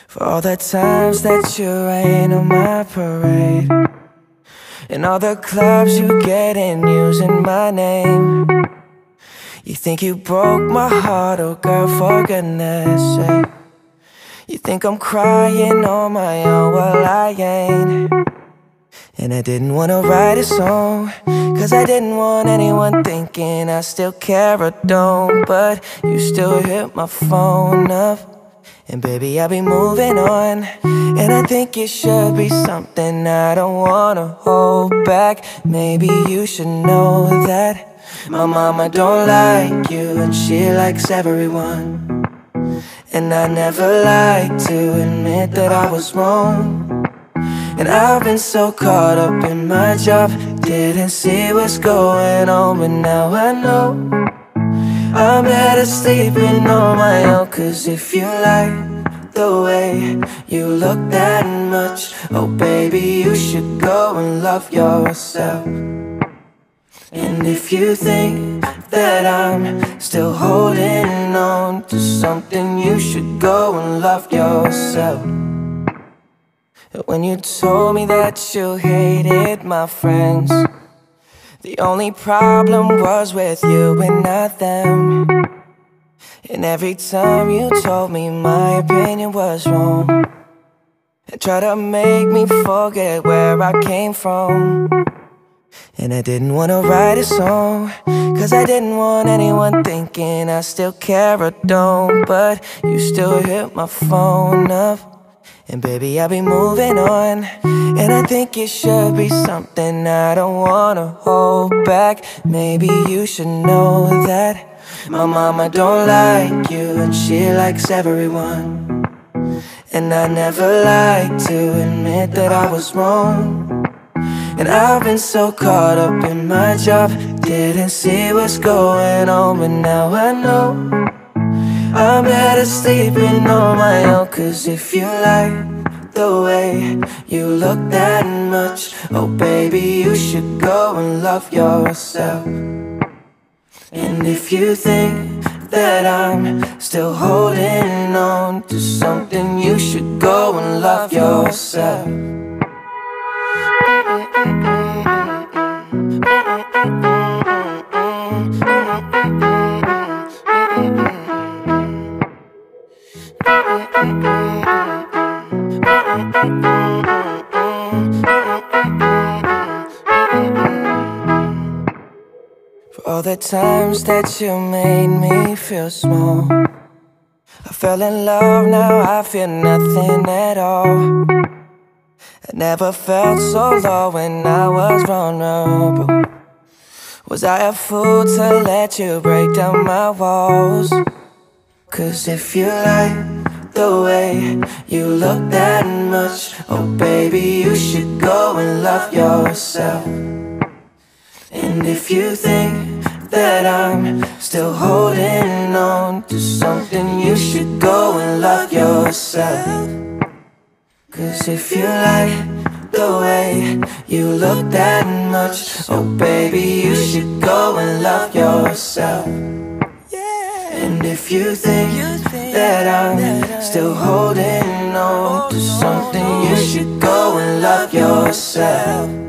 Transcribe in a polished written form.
For all the times that you rain on my parade, and all the clubs you get in using my name. You think you broke my heart, oh girl, for goodness sake. You think I'm crying on my own, well I ain't. And I didn't wanna write a song, cause I didn't want anyone thinking I still care or don't. But you still hit my phone up, and baby, I'll be moving on. And I think it should be something I don't wanna hold back. Maybe you should know that my mama don't like you, and she likes everyone. And I never like to admit that I was wrong. And I've been so caught up in my job, didn't see what's going on. But now I know I'm better sleeping on my own. Cause if you like the way you look that much, oh baby, you should go and love yourself. And if you think that I'm still holding on to something, you should go and love yourself. When you told me that you hated my friends, the only problem was with you and not them. And every time you told me my opinion was wrong, and tried to make me forget where I came from. And I didn't wanna write a song, cause I didn't want anyone thinking I still care or don't. But you still hit my phone up, and baby, I'll be moving on. And I think it should be something I don't wanna hold back. Maybe you should know that my mama don't like you, and she likes everyone. And I never like to admit that I was wrong. And I've been so caught up in my job, didn't see what's going on. But now I know I'm better sleeping on my own. Cause if you like the way you look that much, oh baby, you should go and love yourself. And if you think that I'm still holding on to something, you should go and love yourself. For all the times that you made me feel small, I fell in love, now I feel nothing at all. I never felt so low when I was vulnerable. Was I a fool to let you break down my walls? Cause if you like the way you look that much, oh baby, you should go and love yourself. And if you think that I'm still holding on to something, you should go and love yourself. Cause if you like the way you look that much, oh baby, you should go and love yourself. And if you think that I'm still holding on to something, you should go and love yourself.